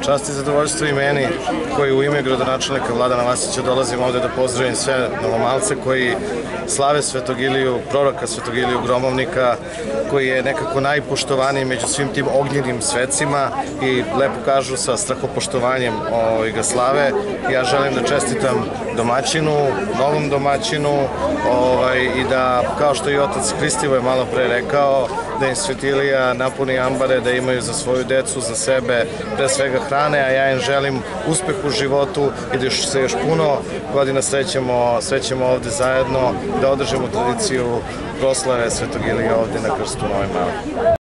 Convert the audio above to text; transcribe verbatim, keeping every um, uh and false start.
Čast i zadovoljstvo i meni koji u ime gradonačelnika Vladana Vasića dolazim ovde da pozdravim sve Novomalce koji slave Svetog Iliju, proroka Svetog Iliju Gromovnika, koji je nekako najpoštovaniji među svim tim ognjenim svecima i lepo kažu sa strahopoštovanjem ga slave. Ja želim da čestitam domaćinu, novom domaćinu i da, kao što i otac Kristivoje malo pre rekao, da im Sveti Ilija napuni ambare, da imaju za svoju decu, za sebe, pre svega hrane, a ja im želim uspeh u životu i da se još puno godina srećemo ovde zajedno, da održimo tradiciju proslave Svetog Ilija ovde na krstu Nove Male.